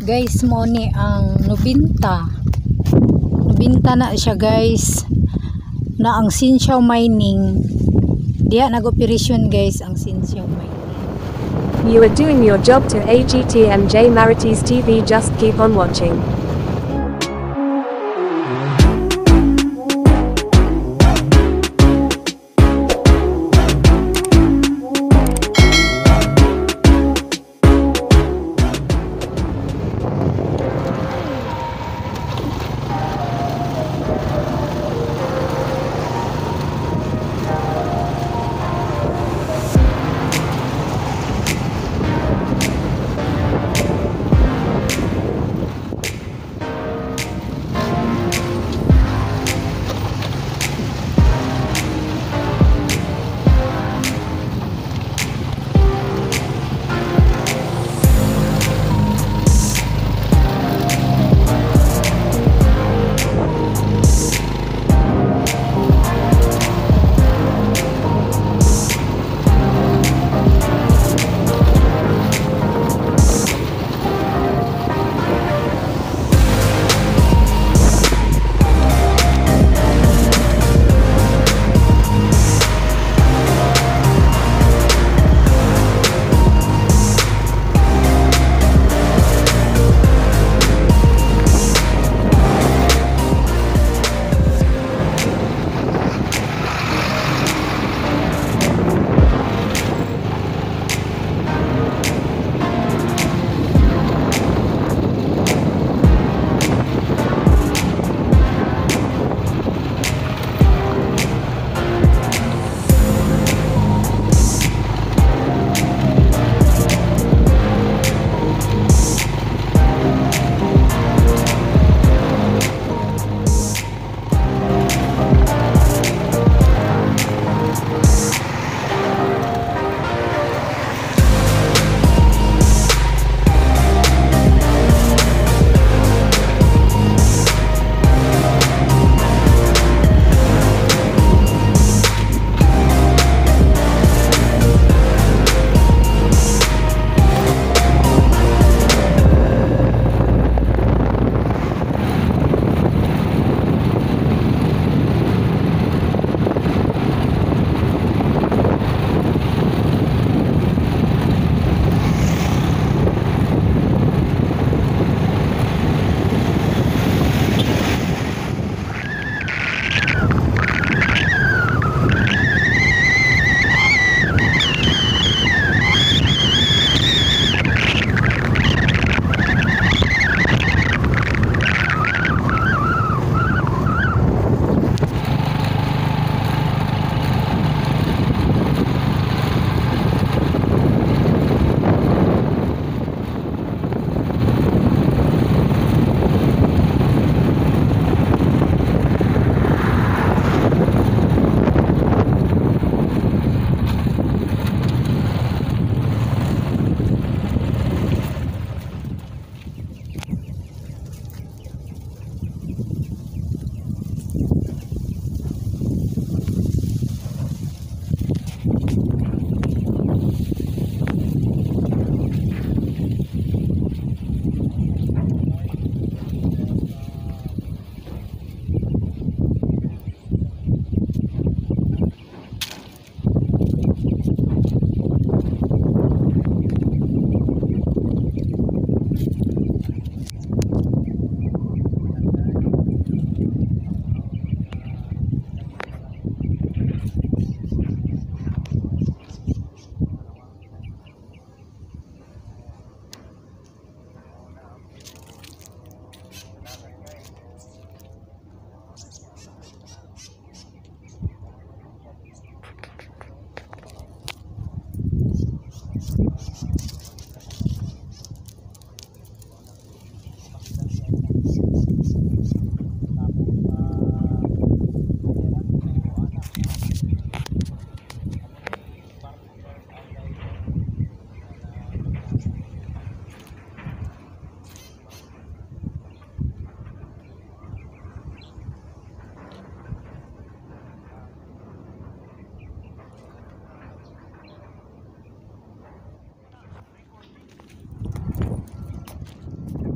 Guys, mo ni ang nubinta na siya guys, na ang Sinsyaw Mining diha nag-operasyon guys ang Sinsyaw Mining. You are doing your job to AGTMJ Marites TV. Just keep on watching.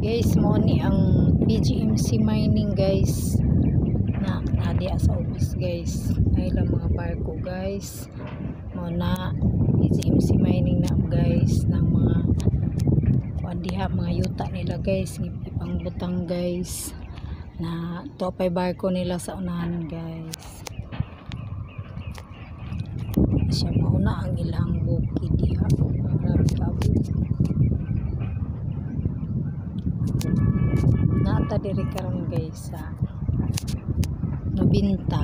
Guys, mo ni ang PGMC mining guys na diya sa ubos guys. Ay lang mga barko guys. Mo na PGMC mining na guys ng mga diha mga yuta nila guys, ipang butang guys na topay barko nila sa unahan guys. Siya mauna ang ilang bukid diha. Grabe ka nata diri karon guys sa nobinta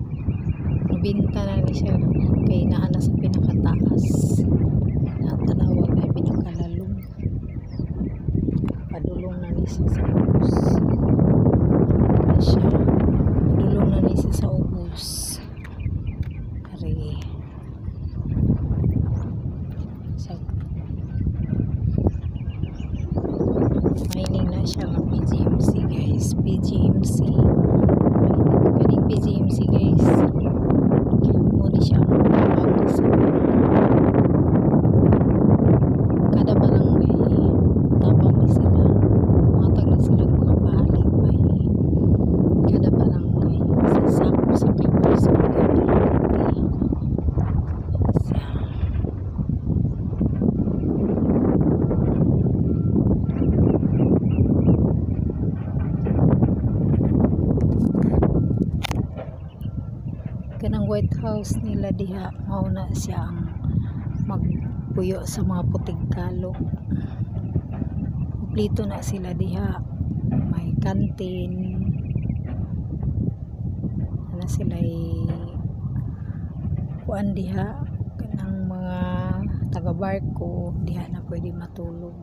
na ni siya kay naa na sa pinakataas na tanawag na pinakalalong padulong na ni siya sa ubos siya padulong na ni siya sa ubos ari sa mining na siya ng PGMC guys. PGMC kaning PGMC guys muna siya ang sa kada barangay tabang ni sila matag ni sila mga balik bay kada barangay sasako sa kapal sa kanang White House nila diha mauna siya ang magpuyo sa mga putig kalo. Kumplito na sila diha, may kantin na sila kuan diha kanang mga taga barko diha na pwede matulog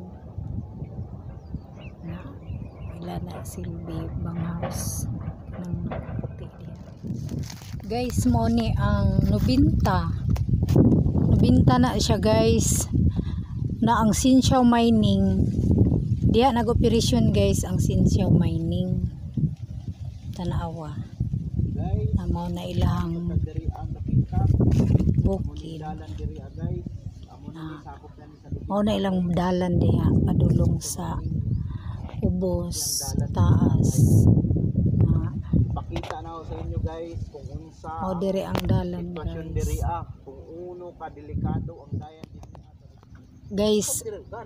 na ila na silbi bang house ng puti diha. Guys, mo ni ang nobinta na siya guys na ang Sinsyaw mining diya nag-operasyon guys ang Sinsyaw mining tanawa na mo na ilahang bukid mo na ilang dalan diha padulong sa ubos taas pakita na ako sa inyo guys kung unsa o dire ang dalan sitwasyon guys diri kung uno ka delikado ang dayan guys.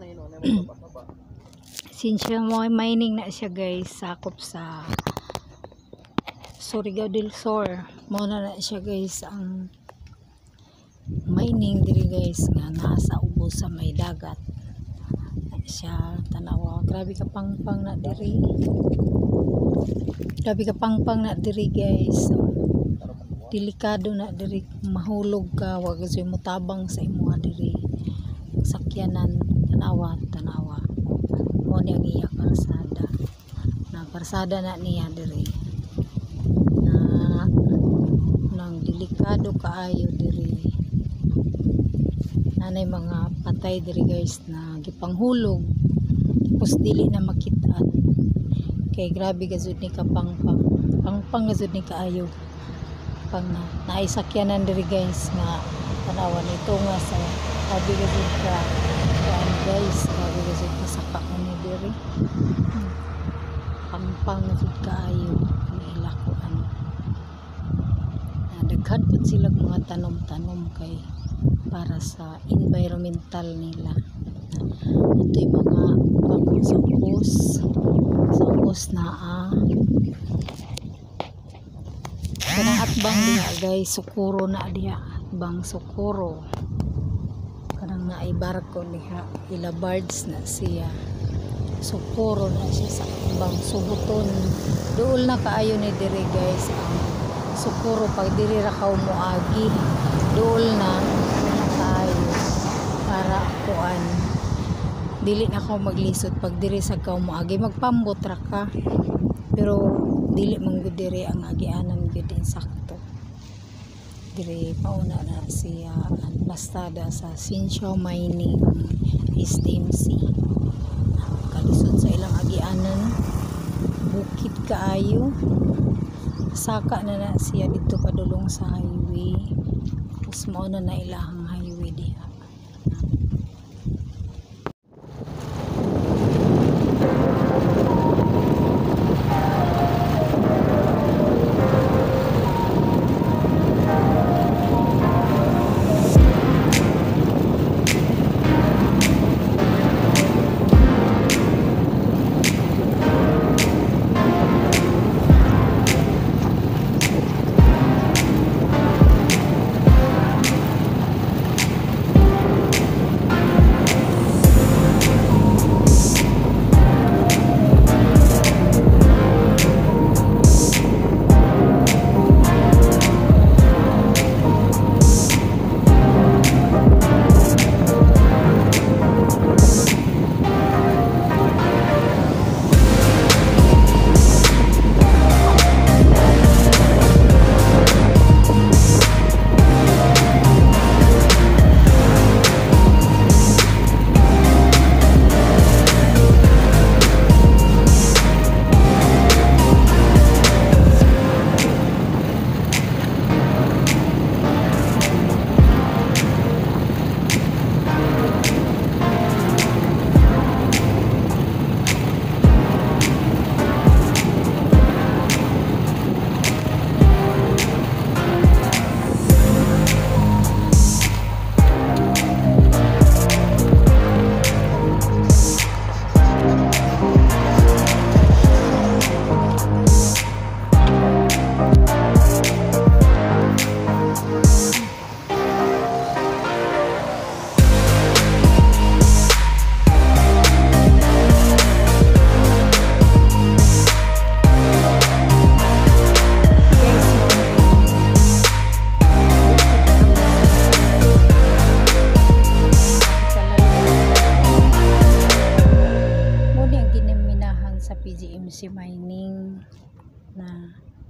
Sinsyaw mining na siya guys, sakop sa Surigao del Sur mo na siya guys ang mining diri guys nga nasa ubos sa may dagat siya tanawa. Grabe ka pangpang na diri, grabe ka pangpang na diri guys. Delikado na diri, mahulog ka wag kasi mo tabang sa imuha diri sakyanan tanawa mo ni ang iya karsada na niya diri na nang delikado kaayo diri nanay mga patay diri guys na gipanghulog tapos dili na makitaan kay grabe gazud ni pangpang gazud ni kaayo pang naisakyanan diri guys nga tanawa nito nga sa grabe gazud ka guys, grabe gazud ka saka ni diri pangpang gazud kaayo nilakuan daghan pud sila mga tanom-tanom kay para sa environmental nila. Ito yung mga bakod sa ubos na kanang atbang diha guys, sukuro na diha, atbang sukuro kanang naay barko diha, ila bards na siya sukuro na siya sa atbang subuton duol na kaayo ni diri guys ang sukuro pag diri ra ka muagi duol na tayo para kuan dili na ako maglisod pag diri sa kaumaagi magpambot ra ka pero dili man gud diri ang agianan gud insakto diri pauna na siya ang plastada sa Sinsyaw mining STMC kalisod sa ilang agianan bukid kaayo saka na siya dito padulong sa highway tapos mauna na ilahang highway diha. MC Mining na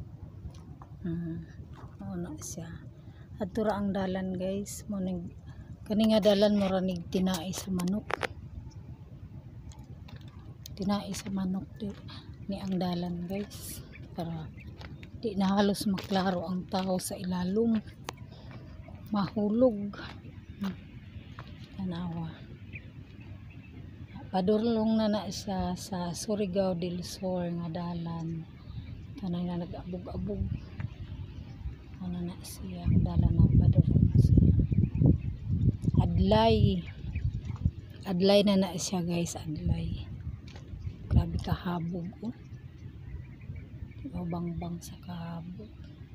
na siya. Adto ra ang dalan guys, mo kani nga dalan mo ra nig tinai sa manok. Tinai sa manok ni ang dalan guys, para di na halos maklaro ang tao sa ilalom, mahulog. Tanawa padulong na siya sa Surigao del Sur nga dalan, kanang na nag-abog-abog na siya dalan ng padulong siya. Adlay na siya guys, adlay. Grabe kahabog bang sa kahabog.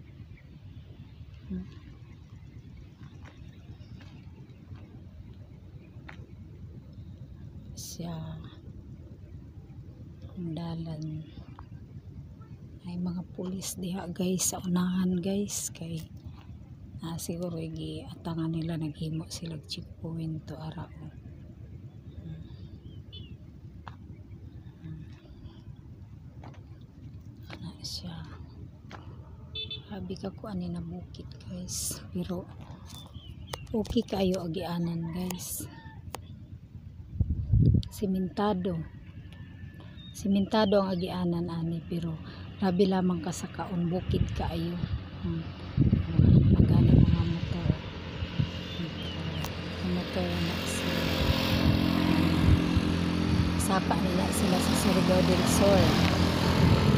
Siya ang dalan. Ay mga pulis diha guys sa unahan guys, kay siguro atangan nila, naghimo sila checkpoint to ara. Siya habi ka ko ani na bukit guys, pero okay kayo agianan guys. Simentado ang agianan ani, pero grabe lamang ka sa kaon, bukid kaayo. Magani mga motor na sila. Sapa nila sila sa Surigao del Sur.